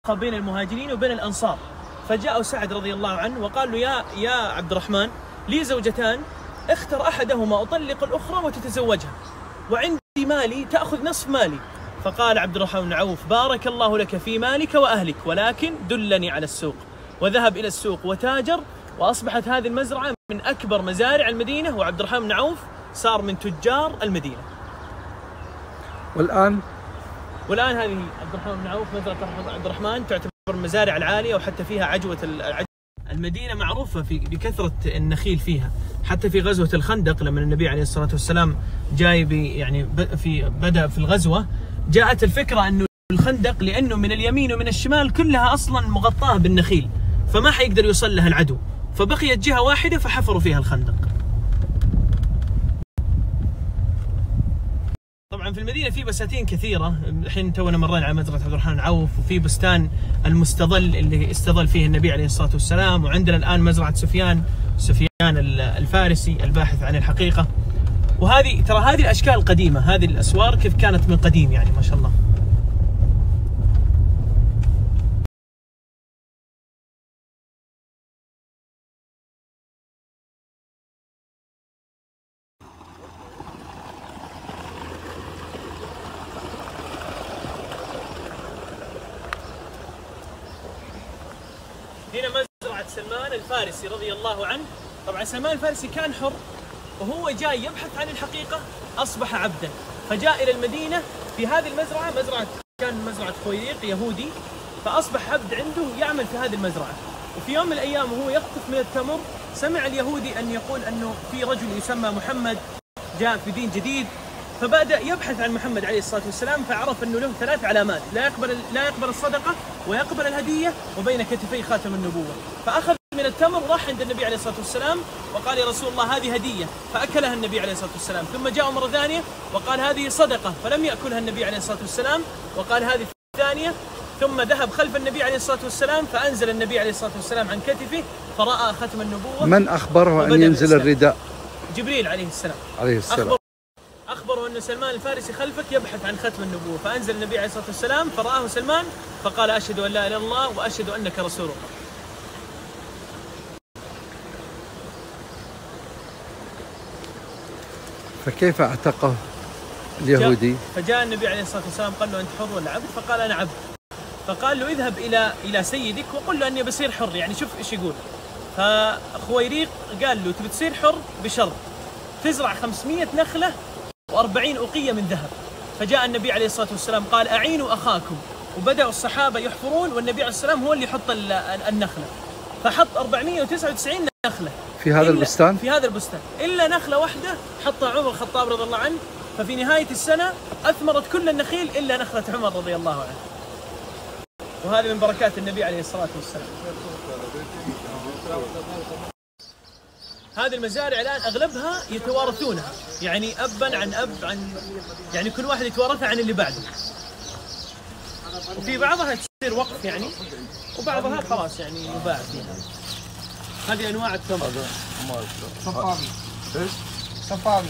بين المهاجرين وبين الأنصار. فجاء سعد رضي الله عنه وقال له يا عبد الرحمن، لي زوجتان، اختر أحدهما أطلق الأخرى وتتزوجها، وعندي مالي تأخذ نصف مالي. فقال عبد الرحمن بن عوف: بارك الله لك في مالك وأهلك، ولكن دلني على السوق. وذهب إلى السوق وتاجر، وأصبحت هذه المزرعة من أكبر مزارع المدينة، وعبد الرحمن بن عوف صار من تجار المدينة. والآن هذه عبد الرحمن بن عوف، مزرعة عبد الرحمن، تعتبر المزارع العالية، وحتى فيها عجوة المدينة معروفة بكثرة النخيل فيها. حتى في غزوة الخندق لما النبي عليه الصلاة والسلام جاي بدأ في الغزوة، جاءت الفكرة أنه الخندق لأنه من اليمين ومن الشمال كلها أصلا مغطاة بالنخيل، فما حيقدر يوصل لها العدو، فبقيت جهة واحدة فحفروا فيها الخندق. طبعا في المدينة في بساتين كثيرة، الحين تونا مرينا على مزرعة عبد الرحمن بن عوف، وفي بستان المستظل اللي استظل فيه النبي عليه الصلاة والسلام، وعندنا الآن مزرعة سفيان الفارسي الباحث عن الحقيقة. وهذه ترى هذه الأشكال القديمة، هذه الأسوار كيف كانت من قديم، يعني ما شاء الله. هنا مزرعة سلمان الفارسي رضي الله عنه. طبعا سلمان الفارسي كان حر، وهو جاي يبحث عن الحقيقة أصبح عبدا، فجاء إلى المدينة في هذه المزرعة، كان مزرعة خويريق يهودي، فأصبح عبد عنده يعمل في هذه المزرعة. وفي يوم من الأيام وهو يقطف من التمر، سمع اليهودي أن يقول أنه في رجل يسمى محمد جاء في دين جديد، فبدأ يبحث عن محمد عليه الصلاة والسلام، فعرف أنه له 3 علامات: لا يقبل الصدقة، ويقبل الهدية، وبين كتفي خاتم النبوة. فأخذ من التمر وراح عند النبي عليه الصلاة والسلام وقال: يا رسول الله هذه هدية، فأكلها النبي عليه الصلاة والسلام. ثم جاء مرة ثانية وقال: هذه صدقة، فلم يأكلها النبي عليه الصلاة والسلام وقال: هذه الثانية. ثم ذهب خلف النبي عليه الصلاة والسلام، فأنزل النبي عليه الصلاة والسلام عن كتفه فرأى ختم النبوة. من أخبره أن ينزل الرداء؟ جبريل عليه السلام. أخبره أن سلمان الفارسي خلفك يبحث عن ختم النبوة، فأنزل النبي عليه الصلاة والسلام فرآه سلمان فقال: أشهد أن لا إله إلا الله وأشهد أنك رسول الله. فكيف اعتقه اليهودي؟ فجاء النبي عليه الصلاة والسلام قال له: أنت حر ولا عبد؟ فقال: أنا عبد. فقال له: اذهب إلى سيدك وقل له أني بصير حر، يعني شوف إيش يقول. فخويريق قال له: تبي تصير حر بشرط تزرع 500 نخلة و40 أوقية من ذهب. فجاء النبي عليه الصلاة والسلام قال: أعينوا أخاكم، وبدأوا الصحابة يحفرون، والنبي عليه الصلاة والسلام هو اللي يحط النخلة، فحط 499 نخلة في هذا البستان؟ في هذا البستان، إلا نخلة واحدة حطها عمر الخطاب رضي الله عنه، ففي نهاية السنة أثمرت كل النخيل إلا نخلة عمر رضي الله عنه. وهذا من بركات النبي عليه الصلاة والسلام. هذه المزارع الآن أغلبها يتوارثونها، يعني أبا عن أب يعني كل واحد يتوارثها عن اللي بعده. وفي بعضها تصير وقف يعني، وبعضها خلاص يعني يباع فيها. هذه أنواع التمر. صفاوي. ايش؟ صفاوي.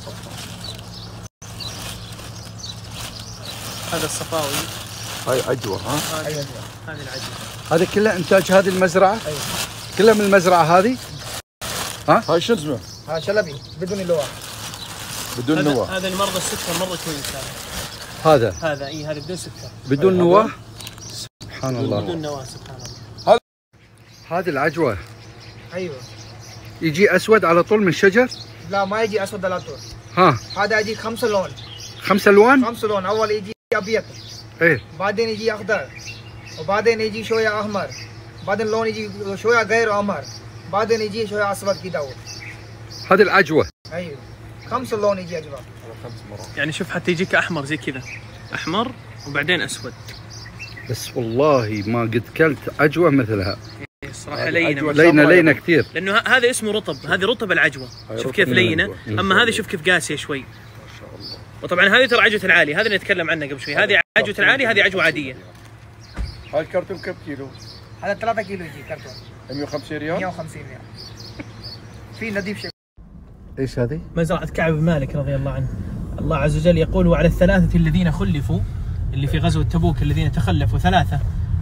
هذا الصفاوي. هاي عجوة. ها؟ هذه العجوة. هذا كله إنتاج هذه المزرعة؟ أيوة. كلها من المزرعة هذه؟ ها؟ هاي شو اسمه؟ ها شلبي بدون لواء. بدون نواه. هذا المرضى السكر مرة كويس هذا. هذا هذا بدون سكر. بدون نواه؟ سبحان الله. بدون نواه سبحان الله. هذه العجوة. ايوه. يجي أسود على طول من الشجر؟ لا ما يجي أسود على طول. ها. هذا يجي 5 لون. 5 ألوان؟ 5 لون، أول يجي أبيض. إيه. بعدين يجي أخضر، وبعدين يجي شوية أحمر، بعدين لون يجي شوية غير أحمر، بعدين يجي شوية أسود كده. هذه العجوة. أيوه. 5 لون يجي عجوة. يعني شوف حتى يجيك أحمر زي كذا، أحمر وبعدين أسود. بس والله ما قد كلت عجوة مثلها. صراحة لينة لينة كثير، لأنه هذا اسمه رطب، هذه رطب العجوة. شوف كيف لينة، أما هذه شوف كيف قاسية شوي. ما شاء الله. وطبعا هذه ترى عجوة العالي، هذا اللي نتكلم عنه قبل شوي، هذه عجوة العالي، هذه عجوة عادية. هاي الكرتون كم كيلو؟ هذا 3 كيلو يجي كرتون. 150 ريال؟ 150 ريال. في نظيف شيء. ايش هذه؟ مزرعة كعب بن مالك رضي الله عنه. الله عز وجل يقول: وعلى الثلاثة الذين خلفوا، اللي في غزوة تبوك الذين تخلفوا 3،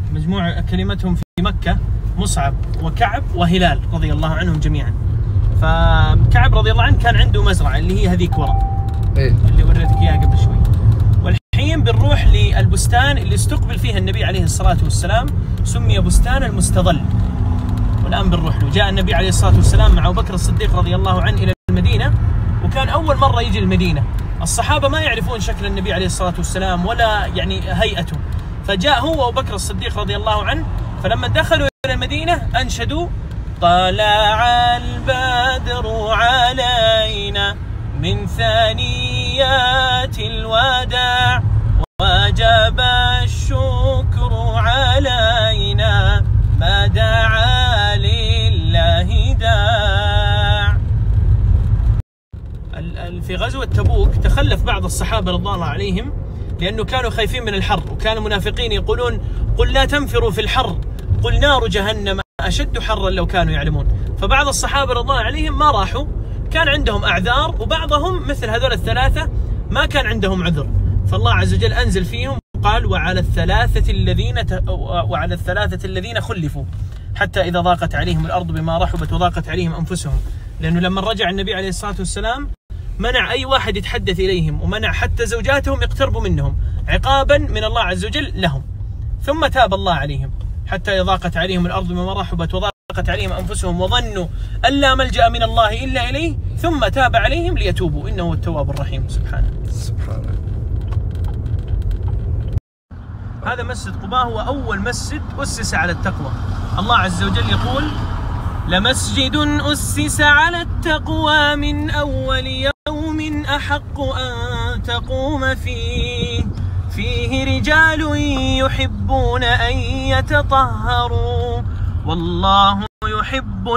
مجموع كلمتهم في مكة مصعب وكعب وهلال رضي الله عنهم جميعا. فكعب رضي الله عنه كان عنده مزرعة اللي هي هذيك ورا اللي وريتك إياها قبل شوي. والحين بنروح للبستان اللي استقبل فيها النبي عليه الصلاة والسلام، سمي بستان المستظل، والآن بنروح له. جاء النبي عليه الصلاة والسلام مع أبو بكر الصديق رضي الله عنه إلى المدينة، وكان أول مرة يجي المدينة. الصحابة ما يعرفون شكل النبي عليه الصلاة والسلام ولا يعني هيئته، فجاء هو وأبو بكر الصديق رضي الله عنه. فلما دخلوا إلى المدينة أنشدوا: طلع البدر علينا من ثنيات الوداع وجب الشكر علينا ما دعا لله داع. في غزوة تبوك تخلف بعض الصحابة رضي الله عليهم لأنه كانوا خايفين من الحر، وكانوا منافقين يقولون: قل لا تنفروا في الحر، قل نار جهنم أشد حرا لو كانوا يعلمون. فبعض الصحابة رضي الله عليهم ما راحوا، كان عندهم أعذار، وبعضهم مثل هذول الثلاثة ما كان عندهم عذر. فالله عز وجل أنزل فيهم قال: وعلى الثلاثة الذين خلفوا حتى إذا ضاقت عليهم الأرض بما رحبت وضاقت عليهم أنفسهم. لأنه لما رجع النبي عليه الصلاة والسلام منع أي واحد يتحدث إليهم، ومنع حتى زوجاتهم يقتربوا منهم عقابا من الله عز وجل لهم. ثم تاب الله عليهم حتى ضاقت عليهم الأرض بما رحبت وضاقت عليهم أنفسهم وظنوا أن لا ملجأ من الله إلا إليه ثم تاب عليهم ليتوبوا إنه هو التواب الرحيم. سبحانه. هذا مسجد قباء هو أول مسجد أسس على التقوى. الله عز وجل يقول: لمسجد أسس على التقوى من أول يوم أحق أن تقوم فيه رجال يحبون أن يتطهروا والله يحب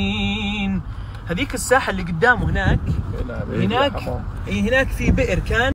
المطهرين. هذيك الساحة اللي قدامه هناك في بئر كان